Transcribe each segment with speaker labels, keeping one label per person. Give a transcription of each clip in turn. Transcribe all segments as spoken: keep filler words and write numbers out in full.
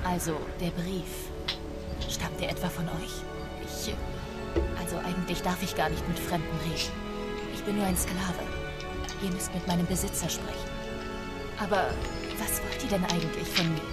Speaker 1: Also, der Brief. Stammt der etwa von euch? Ich... Also, eigentlich darf ich gar nicht mit Fremden reden. Ich bin nur ein Sklave. Ihr müsst mit meinem Besitzer sprechen. Aber was wollt ihr denn eigentlich von mir?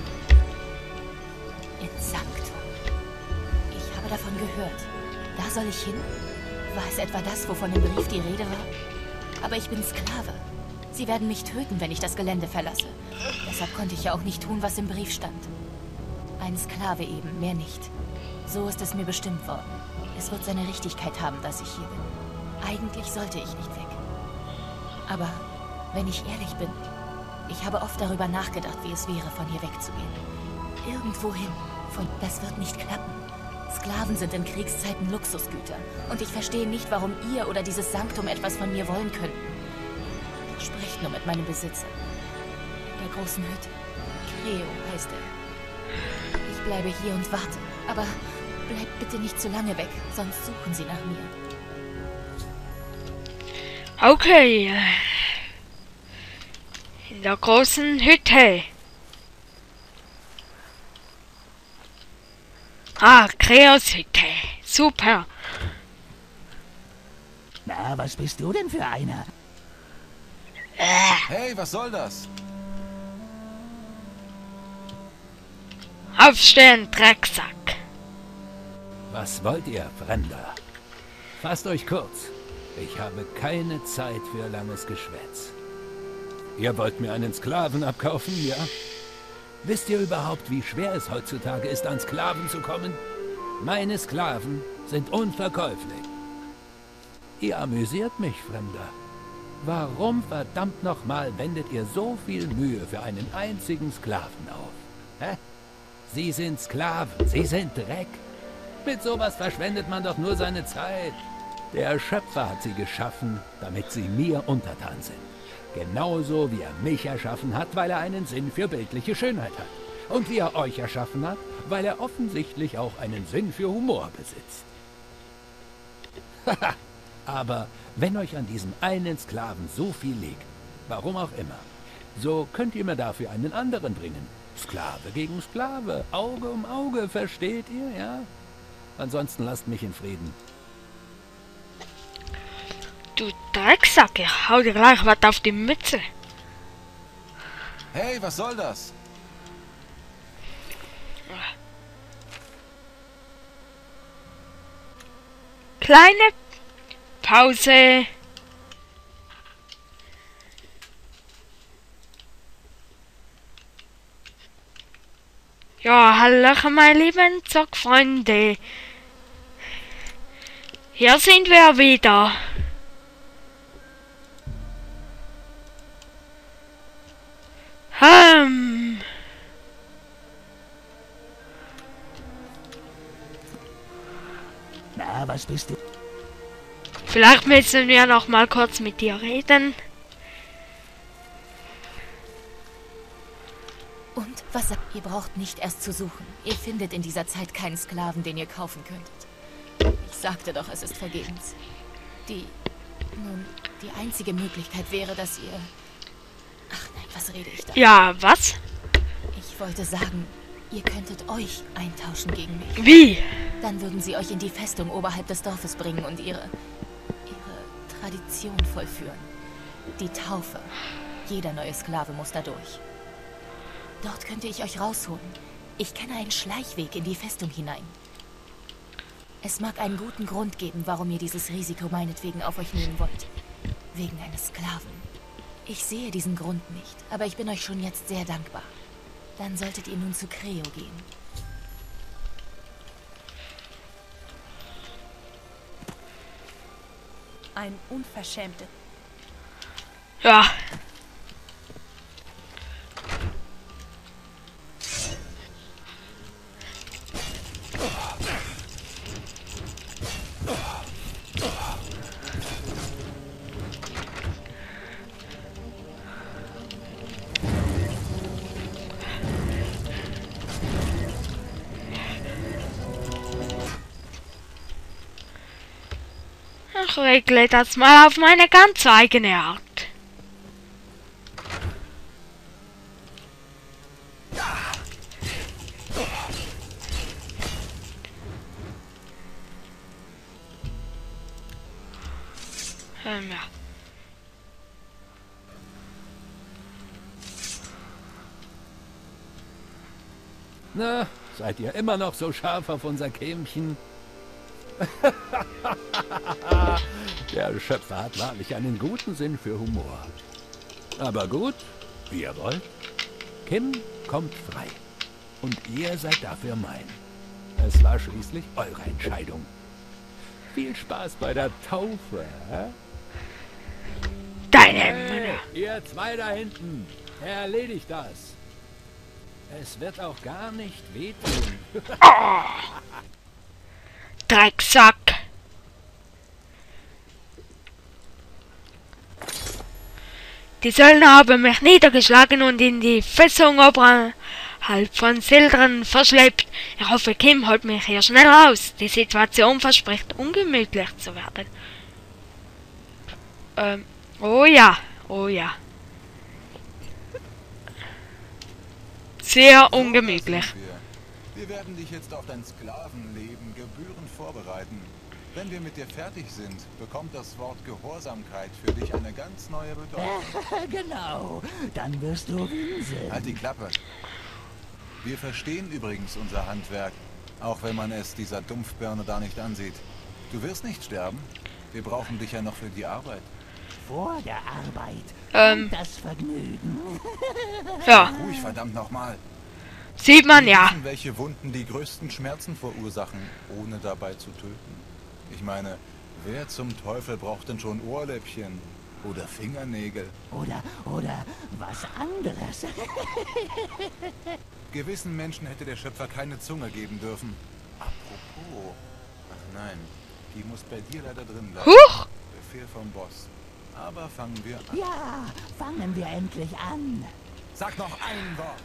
Speaker 1: Ins Sanktum. Ich habe davon gehört. Da soll ich hin? War es etwa das, wovon im Brief die Rede war? Aber ich bin Sklave. Sie werden mich töten, wenn ich das Gelände verlasse. Deshalb konnte ich ja auch nicht tun, was im Brief stand. Ein Sklave eben, mehr nicht. So ist es mir bestimmt worden. Es wird seine Richtigkeit haben, dass ich hier bin. Eigentlich sollte ich nicht weg. Aber wenn ich ehrlich bin, ich habe oft darüber nachgedacht, wie es wäre, von hier wegzugehen. Irgendwohin. Von das wird nicht klappen. Sklaven sind in Kriegszeiten Luxusgüter. Und ich verstehe nicht, warum ihr oder dieses Sanktum etwas von mir wollen könnten. Sprecht nur mit meinem Besitzer. In der großen Hütte. Creo heißt er. Ich bleibe hier und warte. Aber bleibt bitte nicht zu lange weg, sonst suchen sie nach mir.
Speaker 2: Okay. In der großen Hütte. Ah, Creos Hütte. Super.
Speaker 3: Na, was bist du denn für einer?
Speaker 4: Hey, was soll das?
Speaker 2: Aufstehen, Drecksack.
Speaker 5: Was wollt ihr, Fremder? Fasst euch kurz. Ich habe keine Zeit für langes Geschwätz. Ihr wollt mir einen Sklaven abkaufen, ja? Wisst ihr überhaupt, wie schwer es heutzutage ist, an Sklaven zu kommen? Meine Sklaven sind unverkäuflich. Ihr amüsiert mich, Fremder. Warum verdammt nochmal wendet ihr so viel Mühe für einen einzigen Sklaven auf? Hä? Sie sind Sklaven, sie sind Dreck. Mit sowas verschwendet man doch nur seine Zeit. Der Schöpfer hat sie geschaffen, damit sie mir untertan sind. Genauso wie er mich erschaffen hat, weil er einen Sinn für bildliche Schönheit hat. Und wie er euch erschaffen hat, weil er offensichtlich auch einen Sinn für Humor besitzt. Haha, aber wenn euch an diesem einen Sklaven so viel liegt, warum auch immer, so könnt ihr mir dafür einen anderen bringen. Sklave gegen Sklave, Auge um Auge, versteht ihr, ja? Ansonsten lasst mich in Frieden.
Speaker 2: Du Drecksack, ich hau dir gleich was auf die Mütze.
Speaker 4: Hey, was soll das?
Speaker 2: Kleine Pause. Ja, hallo meine lieben Zockfreunde. Hier sind wir wieder. Hm.
Speaker 3: Na, was bist du?
Speaker 2: Vielleicht müssen wir noch mal kurz mit dir reden.
Speaker 1: Und was sagt ihr? Braucht nicht erst zu suchen. Ihr findet in dieser Zeit keinen Sklaven, den ihr kaufen könntet. Ich sagte doch, es ist vergebens. Die... Nun, die einzige Möglichkeit wäre, dass ihr... Ach nein, was rede ich da?
Speaker 2: Ja, was?
Speaker 1: Ich wollte sagen, ihr könntet euch eintauschen gegen mich.
Speaker 2: Wie?
Speaker 1: Dann würden sie euch in die Festung oberhalb des Dorfes bringen und ihre... ihre Tradition vollführen. Die Taufe. Jeder neue Sklave muss da durch. Dort könnte ich euch rausholen. Ich kenne einen Schleichweg in die Festung hinein. Es mag einen guten Grund geben, warum ihr dieses Risiko meinetwegen auf euch nehmen wollt. Wegen eines Sklaven. Ich sehe diesen Grund nicht, aber ich bin euch schon jetzt sehr dankbar. Dann solltet ihr nun zu Creo gehen.
Speaker 6: Ein Unverschämter.
Speaker 2: Ja. Ich regle das mal auf meine ganz eigene Art. Ähm, ja.
Speaker 5: Na, seid ihr immer noch so scharf auf unser Kämchen? Der Schöpfer hat wahrlich einen guten Sinn für Humor. Aber gut, wie ihr wollt. Kim kommt frei. Und ihr seid dafür mein. Es war schließlich eure Entscheidung. Viel Spaß bei der Taufe, hä?
Speaker 2: Deine
Speaker 5: Hey,
Speaker 2: Mutter.
Speaker 5: ihr zwei da hinten, erledigt das. Es wird auch gar nicht wehtun.
Speaker 2: Drecksack. Die Söldner haben mich niedergeschlagen und in die Festung oberhalb von Sildren verschleppt. Ich hoffe, Kim holt mich hier schnell raus. Die Situation verspricht ungemütlich zu werden. Ähm, oh ja, oh ja. Sehr ungemütlich.
Speaker 4: So, da sind wir. Wir werden dich jetzt auf dein Sklavenleben gebührend vorbereiten. Wenn wir mit dir fertig sind, bekommt das Wort Gehorsamkeit für dich eine ganz neue Bedeutung.
Speaker 3: Genau, dann wirst du winseln.
Speaker 4: Halt die Klappe. Wir verstehen übrigens unser Handwerk, auch wenn man es dieser Dumpfbirne da nicht ansieht. Du wirst nicht sterben. Wir brauchen dich ja noch für die Arbeit.
Speaker 3: Vor der Arbeit
Speaker 2: Ähm.
Speaker 3: kommt das Vergnügen.
Speaker 2: Ja,
Speaker 4: Ruhig, verdammt nochmal.
Speaker 2: sieht man
Speaker 4: Wir
Speaker 2: ja.
Speaker 4: wissen, welche Wunden die größten Schmerzen verursachen, ohne dabei zu töten. Ich meine, wer zum Teufel braucht denn schon Ohrläppchen oder Fingernägel?
Speaker 3: Oder, oder was anderes.
Speaker 4: Gewissen Menschen hätte der Schöpfer keine Zunge geben dürfen. Apropos. Ach nein, die muss bei dir leider drin bleiben.
Speaker 2: Huch!
Speaker 4: Befehl vom Boss. Aber fangen wir an.
Speaker 3: Ja, fangen wir endlich an.
Speaker 4: Sag noch ein Wort.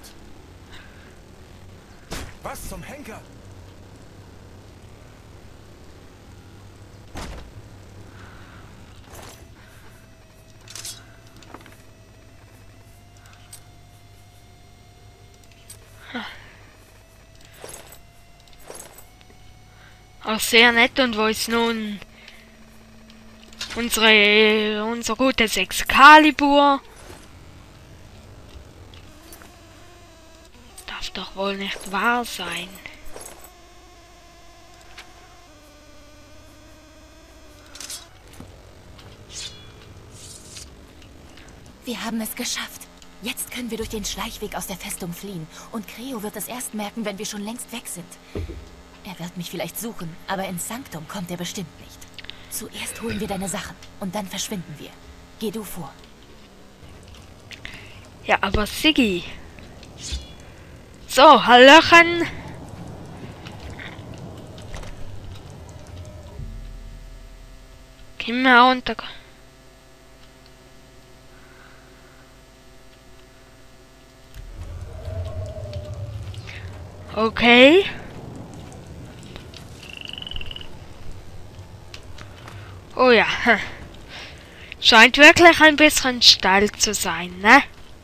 Speaker 4: Was zum Henker?
Speaker 2: Auch sehr nett. Und wo ist nun unsere unser gutes Excalibur? Darf doch wohl nicht wahr sein.
Speaker 1: Wir haben es geschafft. Jetzt können wir durch den Schleichweg aus der Festung fliehen. Und Creo wird es erst merken, wenn wir schon längst weg sind. Er wird mich vielleicht suchen, aber ins Sanktum kommt er bestimmt nicht. Zuerst holen wir deine Sachen und dann verschwinden wir. Geh du vor.
Speaker 2: Ja, aber Siggi. So, Hallöchen. Geh mal runter. Okay. Oh ja. hm. Scheint wirklich ein bisschen steil zu sein, ne?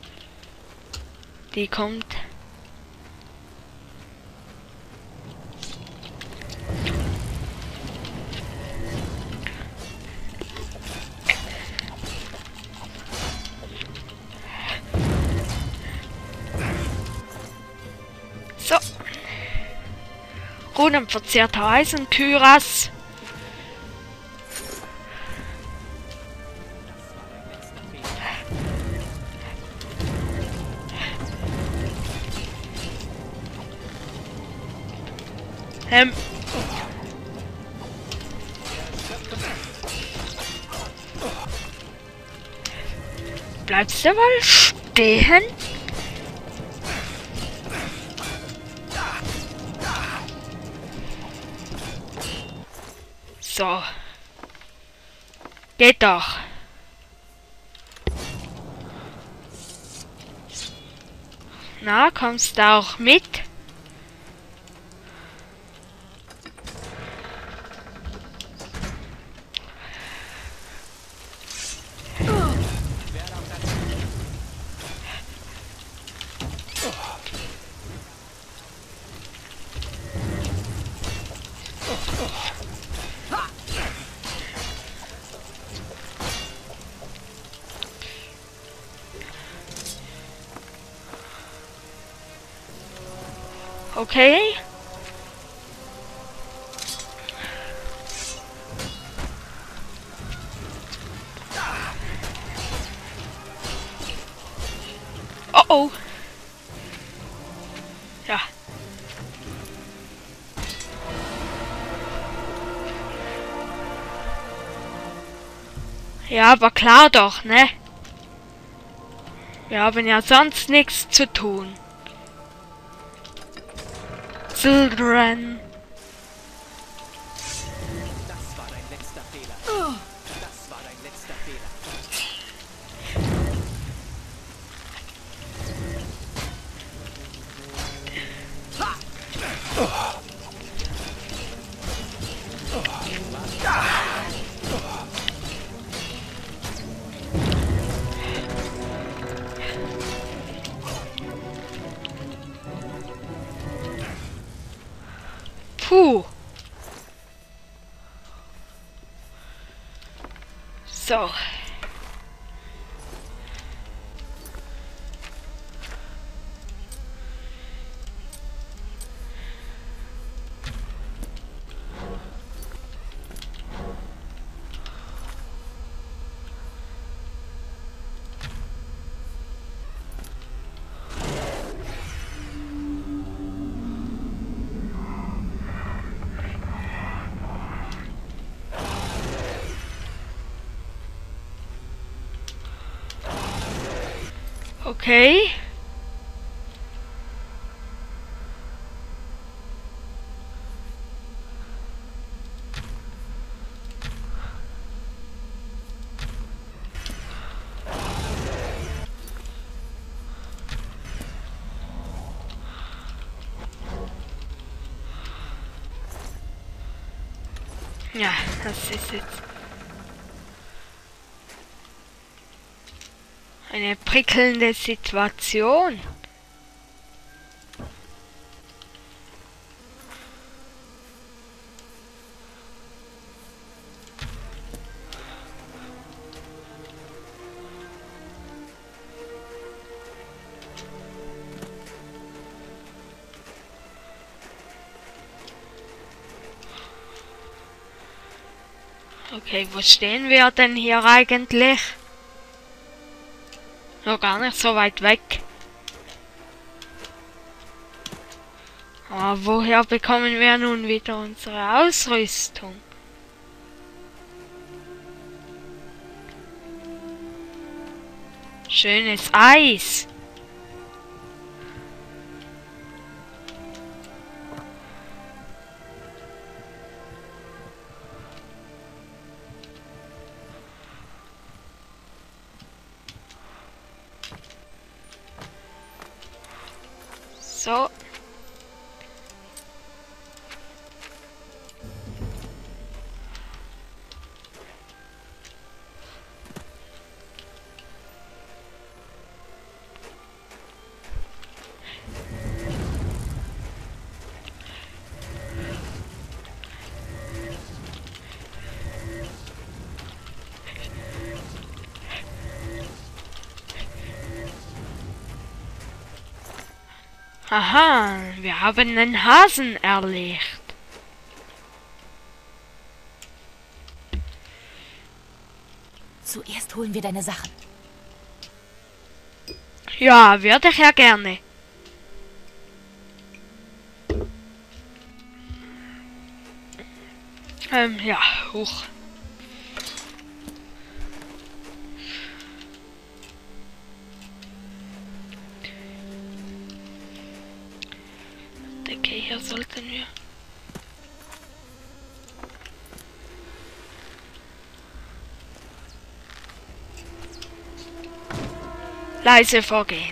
Speaker 2: Die kommt. So. Runenverzerrter Eisenkyras. Ähm. Bleibst du mal stehen? So. Geht doch. Na, kommst du auch mit? Okay. Oh oh. Ja. Ja, aber klar doch, ne? Wir haben ja sonst nichts zu tun. Children.
Speaker 7: Das war dein letzter Fehler. Das war dein letzter Fehler.
Speaker 2: Puh. So. Okay. Ja, das ist jetzt eine prickelnde Situation. Okay, wo stehen wir denn hier eigentlich? Noch gar nicht so weit weg. Aber woher bekommen wir nun wieder unsere Ausrüstung? Schönes Eis. So. Aha, wir haben einen Hasen erlegt.
Speaker 1: Zuerst holen wir deine Sachen.
Speaker 2: Ja, würde ich ja gerne. Ähm, ja, hoch. Okay, hier sollten wir. Leise vorgehen.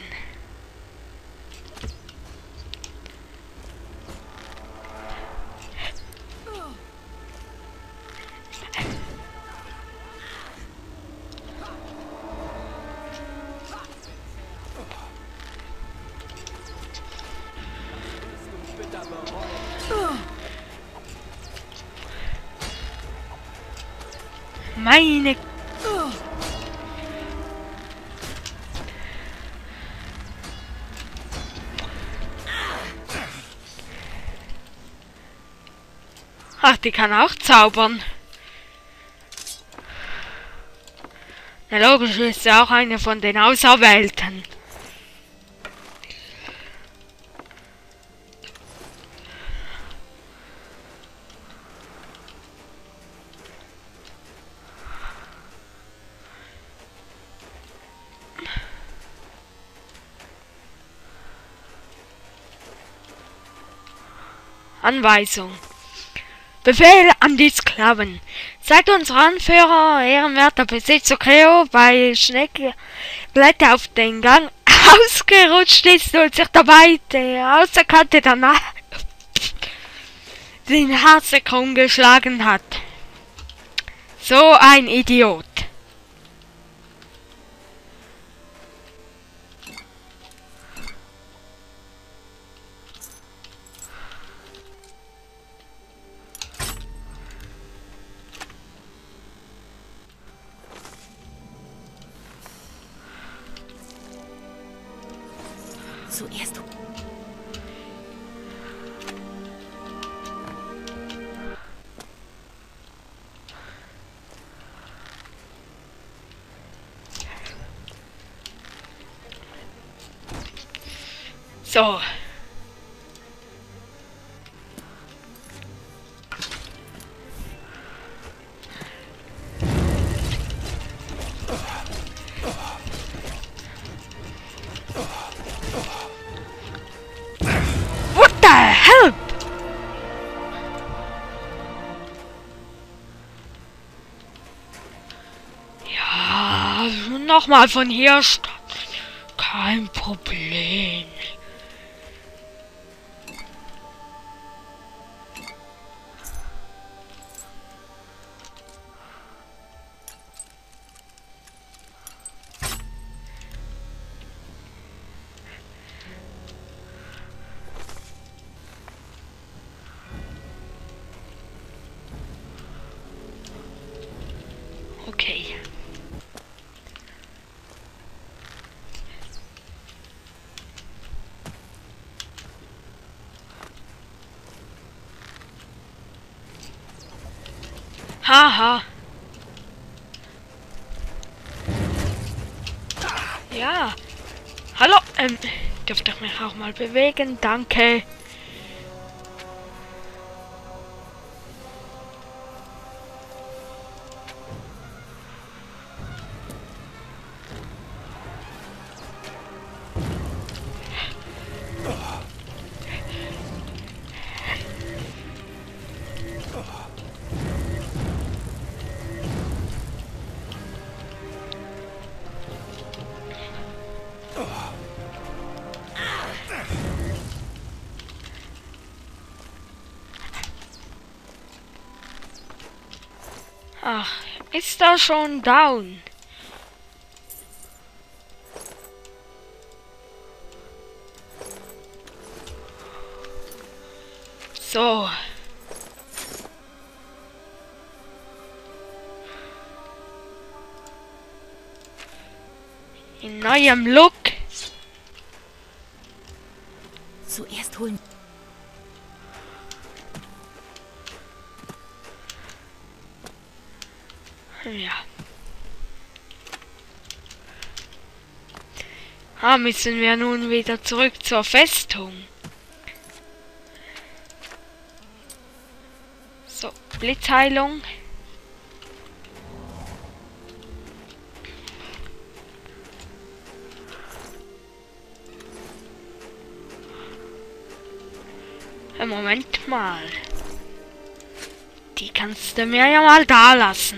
Speaker 2: Meine. Ach, die kann auch zaubern. Na logisch, ist sie auch eine von den Auserwählten. Anweisung. Befehl an die Sklaven. Seit unser Anführer, ehrenwerter Besitzer Cleo, bei Schneckblätter auf den Gang ausgerutscht ist und sich dabei der Außerkante danach den Hase krumm geschlagen hat. So ein Idiot.
Speaker 1: Zuerst.
Speaker 2: So. What the hell? Ja, nochmal von hier starten. Kein Problem. Okay. Haha. Ja. Hallo. Ähm, dürfte ich mich auch mal bewegen? Danke. Ach, ist er schon down? So. In neuem Look.
Speaker 1: Zuerst holen.
Speaker 2: Ja. Ah, müssen wir nun wieder zurück zur Festung. So, Blitzheilung. Moment mal. Die kannst du mir ja mal da lassen.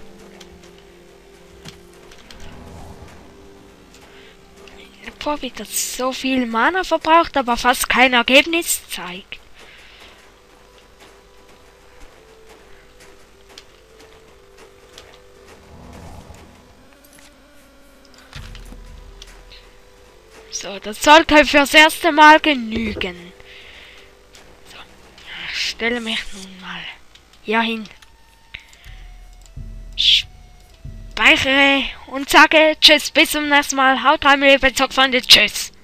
Speaker 2: Boah, wie das so viel Mana verbraucht, aber fast kein Ergebnis zeigt. So, das sollte fürs erste Mal genügen. So, ich stelle mich nun mal hier hin. Speichere und sage Tschüss, bis zum nächsten Mal. Haut rein, liebe Zockfreunde, Tschüss.